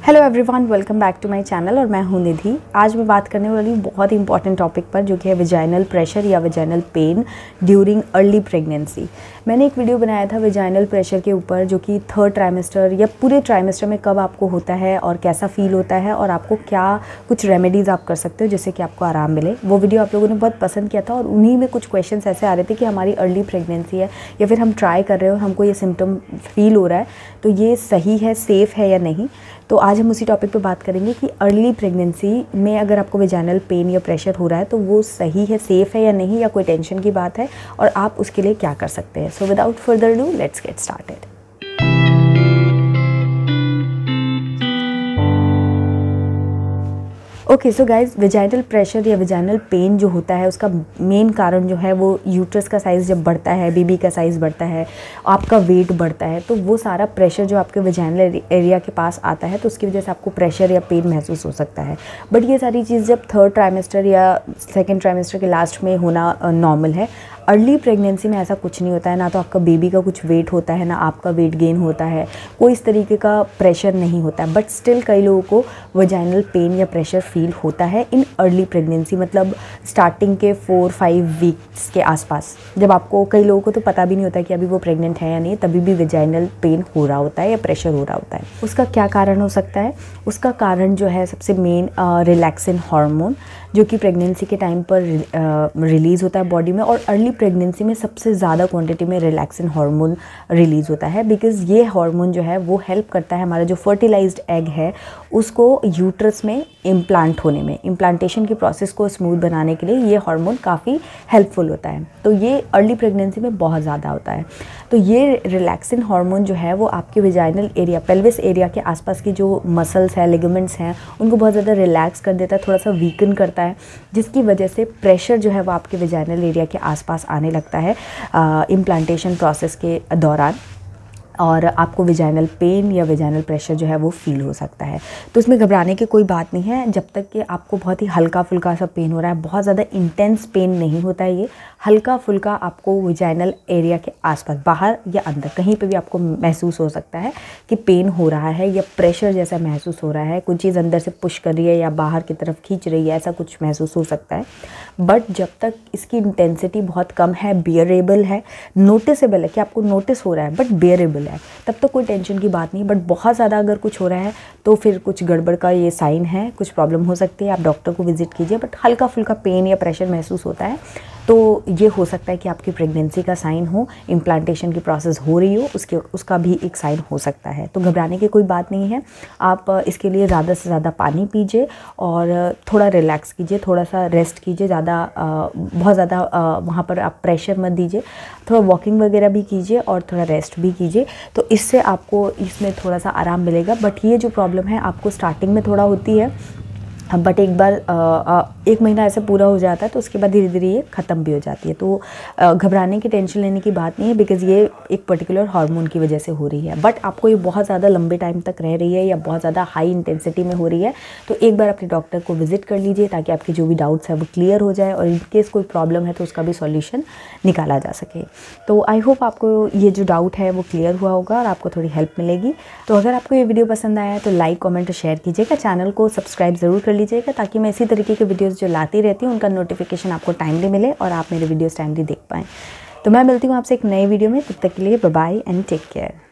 Hello everyone, welcome back to my channel और मैं हूं निधि। आज मैं बात करने वाली बहुत ही इंपॉर्टेंट टॉपिक पर, जो कि है वेजाइनल प्रेशर या vaginal pain during early pregnancy. मैंने एक वीडियो बनाया था वेजाइनल प्रेशर के ऊपर, जो कि थर्ड ट्राइमेस्टर या पूरे ट्राइमेस्टर में कब आपको होता है और कैसा फील होता है और आपको क्या कुछ रेमेडीज़ आप कर सकते हो जिससे कि आपको आराम मिले। वो वीडियो आप लोगों ने बहुत पसंद किया था और उन्हीं में कुछ क्वेश्चन ऐसे आ रहे थे कि हमारी अर्ली प्रेगनेंसी है या फिर हम ट्राई कर रहे हो, हमको ये सिम्टम फील हो रहा है, तो ये सही है, सेफ़ है या नहीं। तो आज हम उसी टॉपिक पे बात करेंगे कि अर्ली प्रेगनेंसी में अगर आपको वेजाइनल पेन या प्रेशर हो रहा है तो वो सही है, सेफ़ है या नहीं, या कोई टेंशन की बात है और आप उसके लिए क्या कर सकते हैं। So without further do let's get started. Okay so guys, vaginal pressure या वेजाइनल पेन जो होता है उसका मेन कारण जो है वो यूट्रस का साइज़ जब बढ़ता है, बेबी का साइज़ बढ़ता है, आपका वेट बढ़ता है, तो वो सारा प्रेशर जो आपके वेजाइनल एरिया के पास आता है तो उसकी वजह से आपको प्रेशर या पेन महसूस हो सकता है। बट ये सारी चीज़ जब थर्ड ट्राइमेस्टर या सेकेंड ट्राइमेस्टर के लास्ट में होना नॉर्मल है। अर्ली प्रेगनेंसी में ऐसा कुछ नहीं होता है, ना तो आपका बेबी का कुछ वेट होता है, ना आपका वेट गेन होता है, कोई इस तरीके का प्रेशर नहीं होता है। बट स्टिल कई लोगों को वेजाइनल पेन या प्रेशर फील होता है इन अर्ली प्रेगनेंसी, मतलब स्टार्टिंग के 4-5 वीक्स के आसपास, जब आपको, कई लोगों को तो पता भी नहीं होता कि अभी वो प्रेग्नेंट है या नहीं, तभी भी वेजाइनल पेन हो रहा होता है या प्रेशर हो रहा होता है। उसका क्या कारण हो सकता है? उसका कारण जो है सबसे मेन रिलैक्सिन हार्मोन, जो कि प्रेगनेंसी के टाइम पर रिलीज़ होता है बॉडी में, और अर्ली प्रेगनेंसी में सबसे ज़्यादा क्वांटिटी में रिलैक्सिन हार्मोन रिलीज़ होता है। बिकॉज़ ये हार्मोन जो है वो हेल्प करता है हमारा जो फर्टिलाइज्ड एग है उसको यूट्रस में इम्प्लांट होने में, इम्प्लांटेशन की प्रोसेस को स्मूथ बनाने के लिए ये हार्मोन काफ़ी हेल्पफुल होता है। तो ये अर्ली प्रेगनेंसी में बहुत ज़्यादा होता है। तो ये रिलैक्सिन हार्मोन जो है वो आपके वेजाइनल एरिया, पेल्विस एरिया के आसपास की जो मसल्स हैं, लिगामेंट्स हैं, उनको बहुत ज़्यादा रिलैक्स कर देता है, थोड़ा सा वीकन करता है, जिसकी वजह से प्रेशर जो है वो आपके वेजाइनल एरिया के आसपास आने लगता है इम्प्लांटेशन प्रोसेस के दौरान, और आपको वेजाइनल पेन या वेजाइनल प्रेशर जो है वो फील हो सकता है। तो इसमें घबराने की कोई बात नहीं है, जब तक कि आपको बहुत ही हल्का फुल्का सा पेन हो रहा है, बहुत ज़्यादा इंटेंस पेन नहीं होता है। ये हल्का फुल्का आपको वेजाइनल एरिया के आसपास, बाहर या अंदर, कहीं पे भी आपको महसूस हो सकता है कि पेन हो रहा है या प्रेशर जैसा महसूस हो रहा है, कोई चीज़ अंदर से पुश कर रही है या बाहर की तरफ खींच रही है, ऐसा कुछ महसूस हो सकता है। बट जब तक इसकी इंटेंसिटी बहुत कम है, बियरेबल है, नोटिसेबल है कि आपको नोटिस हो रहा है बट बियरेबल है, तब तो कोई टेंशन की बात नहीं। बट बहुत ज़्यादा अगर कुछ हो रहा है तो फिर कुछ गड़बड़ का ये साइन है, कुछ प्रॉब्लम हो सकती है, आप डॉक्टर को विजिट कीजिए। बट हल्का फुल्का पेन या प्रेशर महसूस होता है तो ये हो सकता है कि आपकी प्रेगनेंसी का साइन हो, इम्प्लांटेशन की प्रोसेस हो रही हो, उसका भी एक साइन हो सकता है। तो घबराने की कोई बात नहीं है। आप इसके लिए ज़्यादा से ज़्यादा पानी पीजिए और थोड़ा रिलैक्स कीजिए, थोड़ा सा रेस्ट कीजिए, बहुत ज़्यादा वहाँ पर आप प्रेशर मत दीजिए, थोड़ा वॉकिंग वगैरह भी कीजिए और थोड़ा रेस्ट भी कीजिए, तो इससे आपको इसमें थोड़ा सा आराम मिलेगा। बट ये जो प्रॉब्लम है आपको स्टार्टिंग में थोड़ा होती है, बट एक बार 1 महीना ऐसे पूरा हो जाता है तो उसके बाद धीरे धीरे ये ख़त्म भी हो जाती है। तो घबराने की, टेंशन लेने की बात नहीं है, बिकॉज़ ये एक पर्टिकुलर हार्मोन की वजह से हो रही है। बट आपको ये बहुत ज़्यादा लंबे टाइम तक रह रही है या बहुत ज़्यादा हाई इंटेंसिटी में हो रही है तो एक बार अपने डॉक्टर को विजिट कर लीजिए, ताकि आपके जो भी डाउट्स है वो क्लियर हो जाए और इन केस कोई प्रॉब्लम है तो उसका भी सॉल्यूशन निकाला जा सके। तो आई होप आपको ये जो डाउट है वो क्लियर हुआ होगा और आपको थोड़ी हेल्प मिलेगी। तो अगर आपको ये वीडियो पसंद आया तो लाइक, कमेंट और शेयर कीजिएगा, चैनल को सब्सक्राइब ज़रूर कर लीजिएगा, ताकि मैं इसी तरीके के वीडियोस जो लाती रहती हूँ उनका नोटिफिकेशन आपको टाइमली मिले और आप मेरे वीडियोस टाइमली देख पाएँ। तो मैं मिलती हूँ आपसे एक नए वीडियो में, तब तक के लिए bye bye and take care.